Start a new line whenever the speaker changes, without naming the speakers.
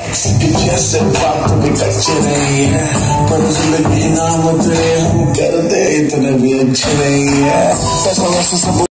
कि जैसे बात भी कच्चे नहीं है, पर जिंदगी नाम तेरे हम करते इतने भी अच्छे नहीं है। पैसा वैसे सब